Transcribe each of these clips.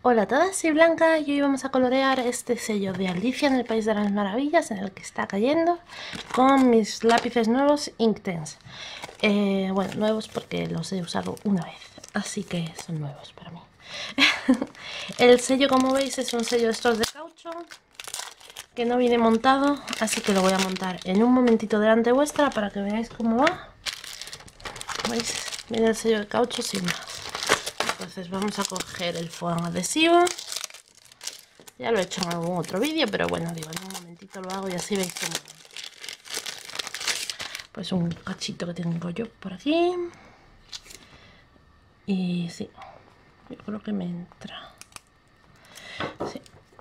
Hola a todas, soy Blanca y hoy vamos a colorear este sello de Alicia en el País de las Maravillas en el que está cayendo con mis lápices nuevos Inktense. Bueno, nuevos porque los he usado una vez, así que son nuevos para mí. El sello, como veis, es un sello de estos de caucho que no viene montado, así que lo voy a montar en un momentito delante vuestra para que veáis cómo va. ¿Veis? Viene el sello de caucho sin más. Entonces vamos a coger el foam adhesivo. Ya lo he hecho en algún otro vídeo, pero bueno, digo, en un momentito lo hago y así veis cómo. Pues un cachito que tengo yo por aquí. Y sí, yo creo que me entra. Sí.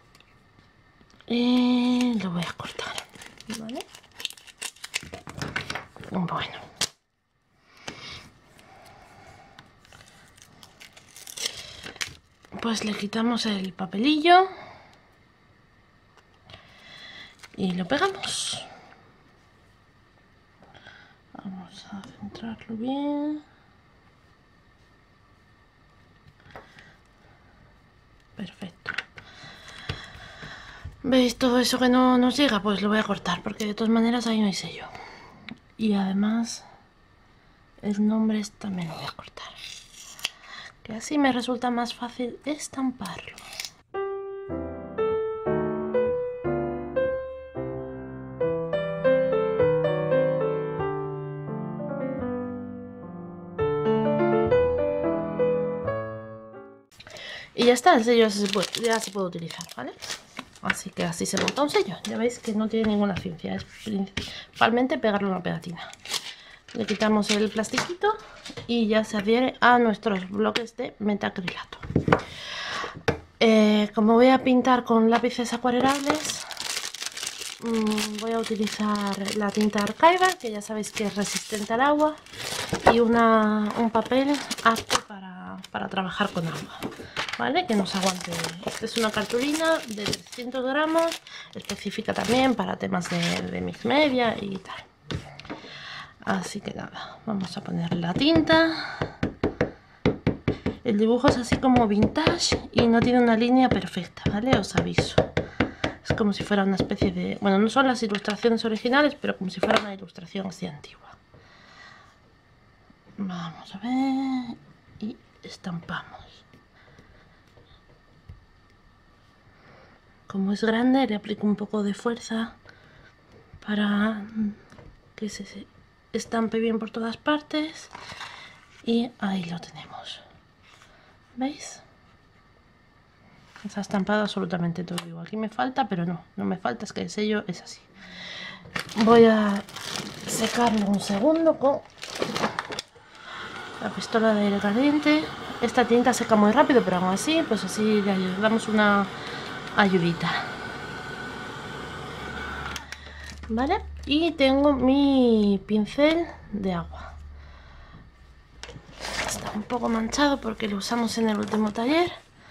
Y lo voy a cortar, ¿vale? Bueno. Pues le quitamos el papelillo. Y lo pegamos. Vamos a centrarlo bien. Perfecto. ¿Veis todo eso que no nos llega? Pues lo voy a cortar porque de todas maneras ahí no hay sello. Y además el nombre también lo voy a cortar, que así me resulta más fácil estamparlo. Y ya está, el sello ya se puede utilizar, ¿vale? Así que así se monta un sello. Ya veis que no tiene ninguna ciencia, es principalmente pegarle una pegatina. Le quitamos el plastiquito y ya se adhiere a nuestros bloques de metacrilato. Como voy a pintar con lápices acuarelables, voy a utilizar la tinta Archival, que ya sabéis que es resistente al agua, y un papel apto para trabajar con agua, ¿vale? Que nos aguante. Esta es una cartulina de 300 gramos, específica también para temas de mix media y tal. Así que nada, vamos a poner la tinta. El dibujo es así como vintage y no tiene una línea perfecta, ¿vale? Os aviso. Es como si fuera una especie de... Bueno, no son las ilustraciones originales, pero como si fuera una ilustración así antigua. Vamos a ver... Y estampamos. Como es grande, le aplico un poco de fuerza para que se estampe bien por todas partes. Y ahí lo tenemos. ¿Veis? Está estampado absolutamente todo igual. Aquí me falta, pero no me falta, es que el sello es así. Voy a secarlo un segundo con la pistola de aire caliente. Esta tinta seca muy rápido, pero aún así, pues así le damos una ayudita. ¿Vale? Y tengo mi pincel de agua. Está un poco manchado porque lo usamos en el último taller.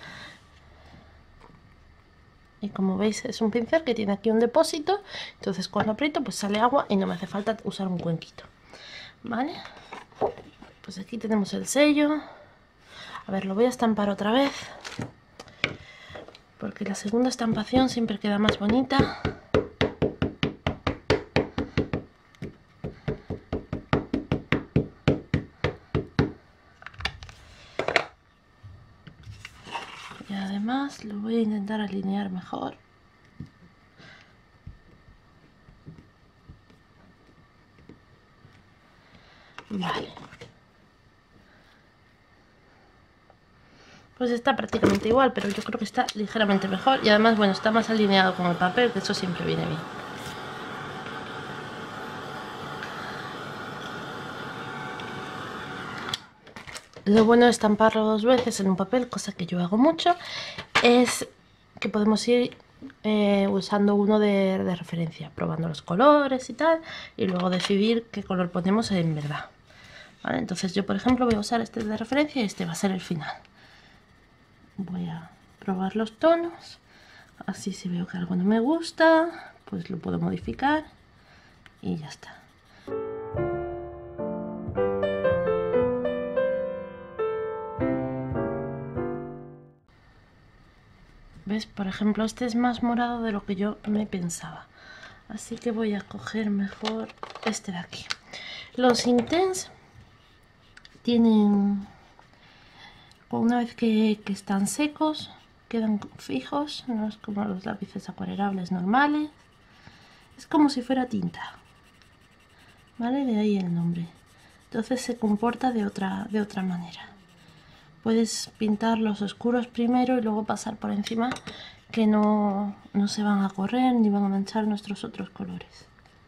Y como veis es un pincel que tiene aquí un depósito, entonces cuando aprieto pues sale agua y no me hace falta usar un cuenquito. ¿Vale? Pues aquí tenemos el sello. A ver, lo voy a estampar otra vez, porque la segunda estampación siempre queda más bonita. Y además lo voy a intentar alinear mejor. Vale. Pues está prácticamente igual, pero yo creo que está ligeramente mejor. Y además, bueno, está más alineado con el papel, que eso siempre viene bien. Lo bueno de estamparlo dos veces en un papel, cosa que yo hago mucho, es que podemos ir usando uno de referencia, probando los colores y tal, y luego decidir qué color ponemos en verdad. ¿Vale? Entonces yo, por ejemplo, voy a usar este de referencia y este va a ser el final. Voy a probar los tonos, así si veo que algo no me gusta, pues lo puedo modificar y ya está. ¿Ves? Por ejemplo, este es más morado de lo que yo me pensaba. Así que voy a coger mejor este de aquí. Los Intense tienen, una vez que están secos, quedan fijos, no es como los lápices acuarelables normales. Es como si fuera tinta, ¿vale? De ahí el nombre. Entonces se comporta de otra manera. Puedes pintar los oscuros primero y luego pasar por encima, que no se van a correr ni van a manchar nuestros otros colores.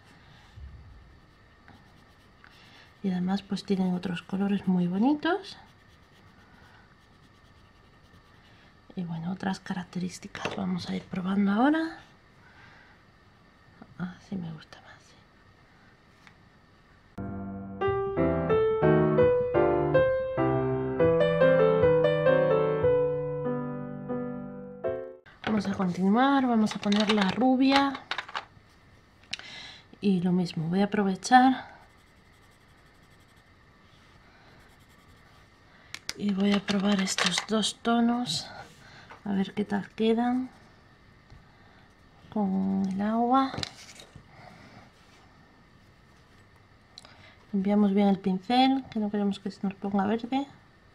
Y además pues tienen otros colores muy bonitos. Y bueno, otras características vamos a ir probando ahora. Así me gusta más. Vamos a continuar, vamos a poner la rubia. Y lo mismo, voy a aprovechar y voy a probar estos dos tonos, a ver qué tal quedan con el agua. Limpiamos bien el pincel, que no queremos que se nos ponga verde.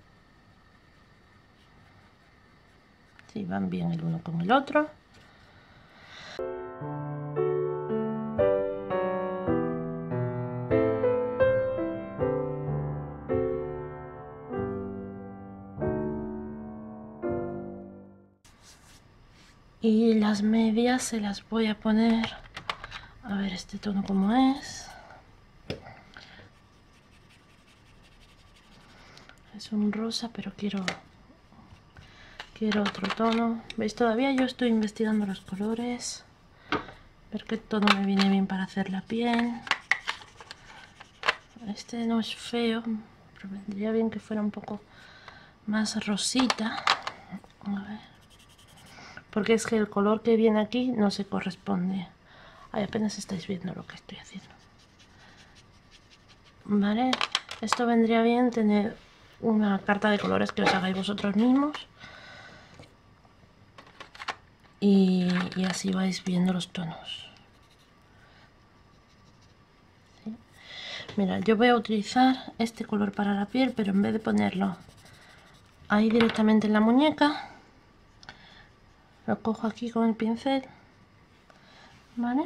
Sí, van bien el uno con el otro. Y las medias se las voy a poner, a ver este tono como es. Es un rosa, pero quiero otro tono. ¿Veis? Todavía yo estoy investigando los colores, ver qué tono me viene bien para hacer la piel. Este no es feo, pero vendría bien que fuera un poco más rosita. A ver. Porque es que el color que viene aquí no se corresponde. Ay, apenas estáis viendo lo que estoy haciendo. Vale, esto vendría bien tener una carta de colores que os hagáis vosotros mismos. Y así vais viendo los tonos. ¿Sí? Mira, yo voy a utilizar este color para la piel, pero en vez de ponerlo ahí directamente en la muñeca, lo cojo aquí con el pincel, ¿vale?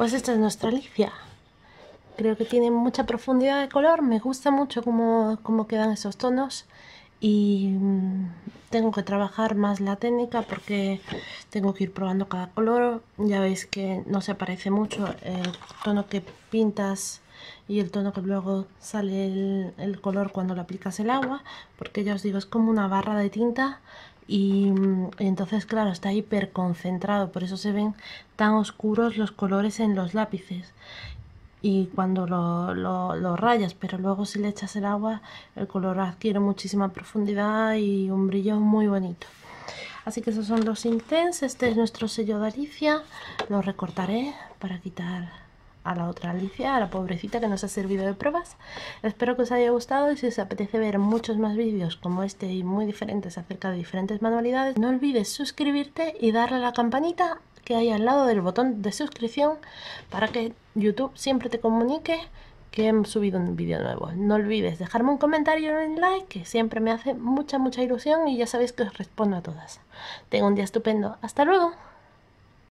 Pues esta es nuestra Alicia. Creo que tiene mucha profundidad de color, me gusta mucho cómo quedan esos tonos y tengo que trabajar más la técnica porque tengo que ir probando cada color. Ya veis que no se parece mucho el tono que pintas y el tono que luego sale el color cuando le aplicas el agua, porque ya os digo, es como una barra de tinta y entonces claro, está hiper concentrado, por eso se ven tan oscuros los colores en los lápices. Y cuando lo rayas, pero luego si le echas el agua, el color adquiere muchísima profundidad y un brillo muy bonito. Así que esos son los Intense. Este es nuestro sello de Alicia. Lo recortaré para quitar a la otra Alicia, a la pobrecita que nos ha servido de pruebas. Espero que os haya gustado y si os apetece ver muchos más vídeos como este y muy diferentes acerca de diferentes manualidades, no olvides suscribirte y darle a la campanita que hay al lado del botón de suscripción para que YouTube siempre te comunique que he subido un vídeo nuevo. No olvides dejarme un comentario y un like, que siempre me hace mucha ilusión y ya sabéis que os respondo a todas. Tengo un día estupendo. ¡Hasta luego!